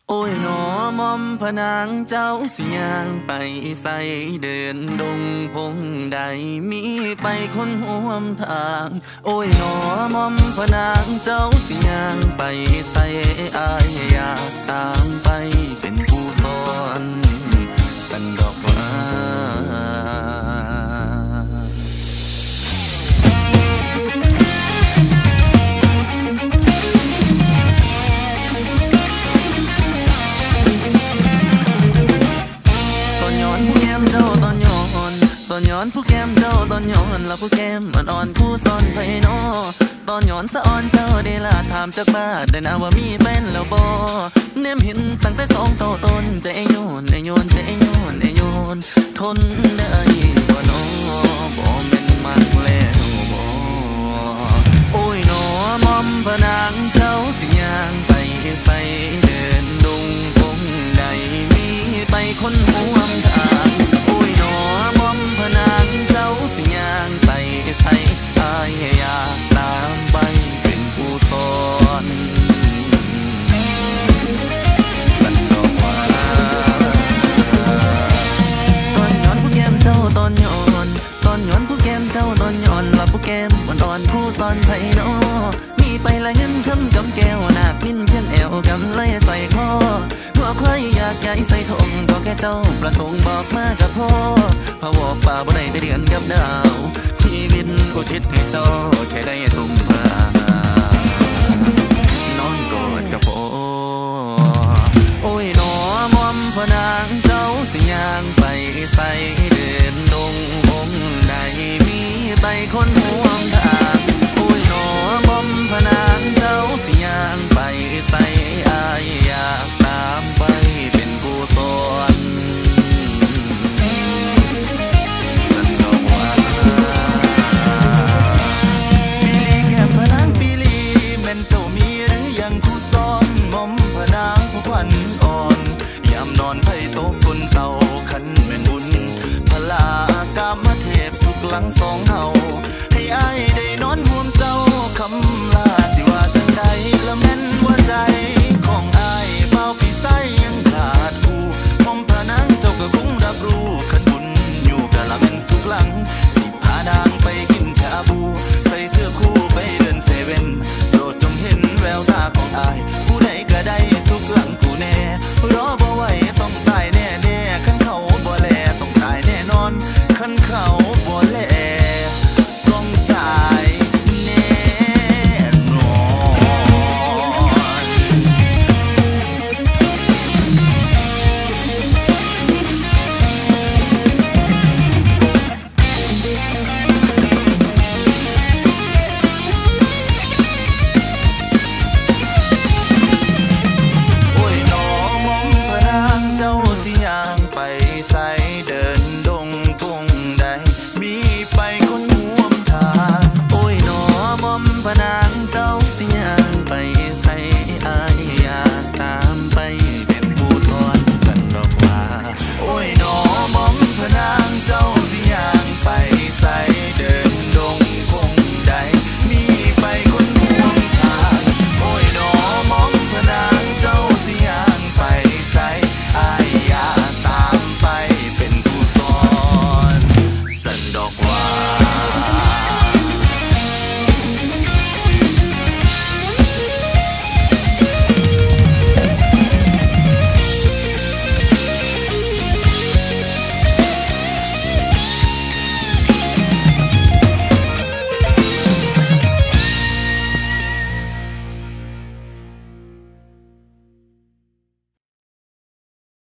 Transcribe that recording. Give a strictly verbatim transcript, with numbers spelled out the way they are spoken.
โอ้ยหนอมอมพนางเจ้าสิยางไปใส่เดินดงพงใดมีไปคนห่วมทางโอ้ยหนอมอมพนางเจ้าสิยางไปใส่อายอยากตามไปเป็นผู้สอนสันดอกว่าตอนย้อนผู้แก้มเจ้าตอนย้อนละผู้แก้มมันอ่อนผู้ซ่อนไปนอตอนย้อนสะอ่อนเจ้าได้ละถามจากบ้านได้นะว่ามีเป็นแล้วบ่เนมเห็นตั้งแต่สองเท่าต้นใจโยนโยนใจโยนโยนทนได้บ่นอบ่เป็นมากแล้วบ่โอ้ยหนอมอมพนางเจ้าสิยางไปใส่เดินดงพงใดมีไปคนห่วงทางโอ้ยหนอมอมพนางเจ้าสิยางไปใส่อายอยากตามไปเป็นผู้สอนสันดอกว่าตอนย้อนผู้แก้มเจ้าตอนย้อนตอนย้อนผู้แก้มเจ้าตอนย้อนละผู้แก้มมันอ่อนผู้สอนไผนอมีไปละเงินคำกำแก้วหนักลิ้นเช่นแอวกำไล่ใส่คอหัวใครอยากใหญ่ใส่ทงก็แค่เจ้าประสงค์บอกมากับพ่อพะวอกฝ่าบ่ได้แต่เดือนกับดาวชีวิตอุทิศให้เจ้าแค่ได้ทุ่มพานอนกอดกับพ่อโอ้ยหนอมอมพนางเจ้าสิยางไปใส่เดินดงพงใดมีไปคนห่วงทางโอ้ยหนอมอมพนางเจ้าสิยางไปใส่อายอยากตามไปเป็นผู้สอนสันดอกว่าปีลีแก้มพนางปีลีแม่นเจ้ามีหรือยังผู้สอนมอมพนางผู้ขวัญอ่อนยามนอนไผ่โตบนเตาขันแม่นบุญพลากามเทพสุขหลังสองเฮาให้อายได้นอนห่วงเจ้าคำลาสิว่าจังใดละแม่นว่าใจของอายเฝ้าพี่ใส่ยังขาดคู่มอมพนางเจ้าก็คงรับรู้ขันบุญอยู่กะละแม่นสุขหลังสิพานางไปกินชาบูใส่เสื้อคู่ไปเดินเซเว่นโปรดจงเห็นแววตาของอาย